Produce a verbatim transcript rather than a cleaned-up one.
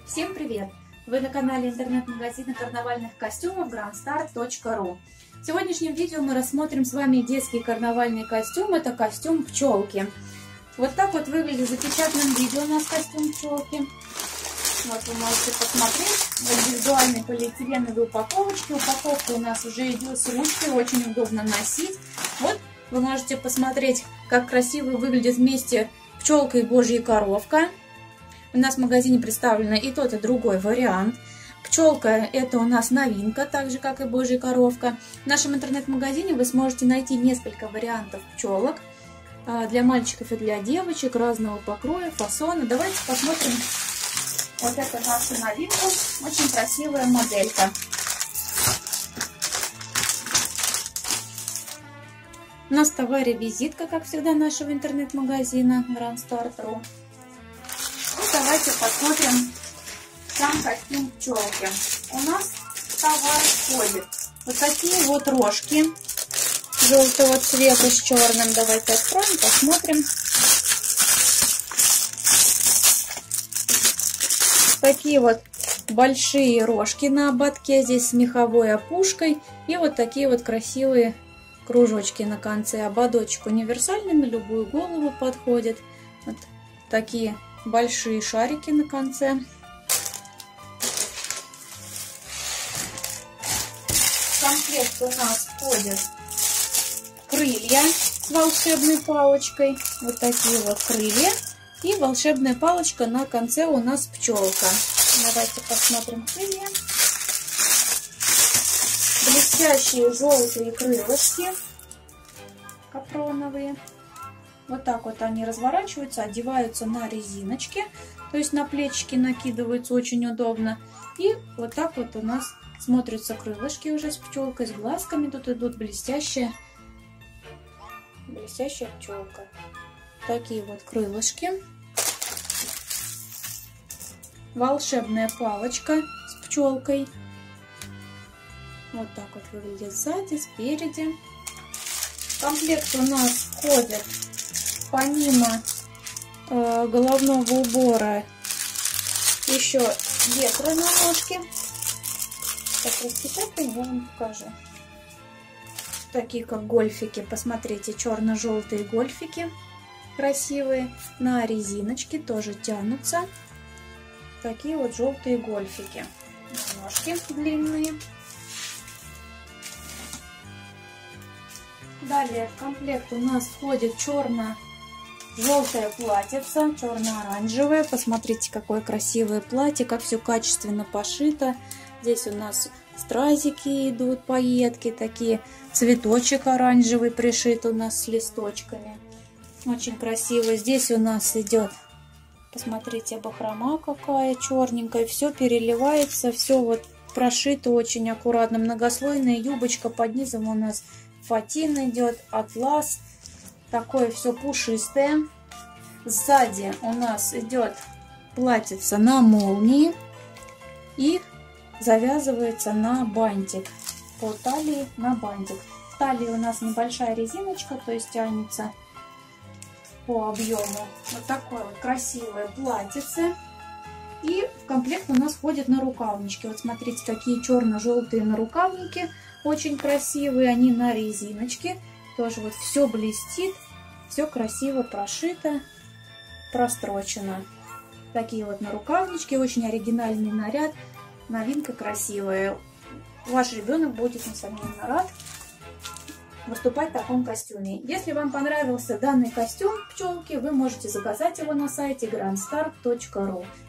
Всем привет! Вы на канале интернет-магазина карнавальных костюмов грандстар точка ру. В сегодняшнем видео мы рассмотрим с вами детский карнавальный костюм. Это костюм пчелки. Вот так вот выглядит в запечатанном видео у нас костюм пчелки. Вот вы можете посмотреть в индивидуальной полиэтиленовой упаковочке. Упаковка у нас уже идет с ручкой, очень удобно носить. Вот вы можете посмотреть, как красиво выглядит вместе пчелка и божья коровка. У нас в магазине представлено и тот, и другой вариант. Пчелка — это у нас новинка, так же как и божья коровка. В нашем интернет-магазине вы сможете найти несколько вариантов пчелок для мальчиков и для девочек разного покроя, фасона. Давайте посмотрим вот эту нашу новинку. Очень красивая моделька. У нас в товаре визитка, как всегда, нашего интернет-магазина грандстар точка ру. Давайте посмотрим сам костюм пчелки. У нас в товар входит вот такие вот рожки желтого цвета с черным. Давайте откроем, посмотрим. Такие вот большие рожки на ободке, здесь с меховой опушкой. И вот такие вот красивые кружочки на конце. Ободочек универсальный, на любую голову подходит. Вот такие большие шарики на конце. В комплект у нас входят крылья с волшебной палочкой. Вот такие вот крылья. И волшебная палочка на конце у нас пчелка. Давайте посмотрим крылья. Блестящие желтые крылышки капроновые. Вот так вот они разворачиваются, одеваются на резиночки, то есть на плечики накидываются, очень удобно. И вот так вот у нас смотрятся крылышки уже с пчелкой, с глазками. Тут идут блестящая, блестящая пчелка. Такие вот крылышки. Волшебная палочка с пчелкой. Вот так вот выглядит сзади, спереди. В комплект у нас входит, помимо э, головного убора, еще ветры на ножке. Так, распечатаем, я вам покажу. Такие как гольфики. Посмотрите, черно-желтые гольфики. Красивые. На резиночке тоже тянутся. Такие вот желтые гольфики. Ножки длинные. Далее в комплект у нас входит черно-желтое платьице, черно-оранжевое. Посмотрите, какое красивое платье, как все качественно пошито. Здесь у нас стразики идут, пайетки, такие, цветочек оранжевый пришит у нас с листочками. Очень красиво. Здесь у нас идет, посмотрите, бахрома какая черненькая. Все переливается, все вот прошито очень аккуратно. Многослойная юбочка, под низом у нас фатин идет, атлас, такое все пушистое. Сзади у нас идет платьице на молнии и завязывается на бантик, по талии на бантик. В талии у нас небольшая резиночка, то есть тянется по объему. Вот такое вот красивое платьице. И в комплект у нас входит нарукавнички. Вот смотрите, такие черно-желтые нарукавники. Очень красивые, они на резиночке. Тоже вот все блестит, все красиво прошито, прострочено. Такие вот нарукавнички, очень оригинальный наряд. Новинка красивая. Ваш ребенок будет, несомненно, рад выступать в таком костюме. Если вам понравился данный костюм пчелки, вы можете заказать его на сайте грандстар точка ру.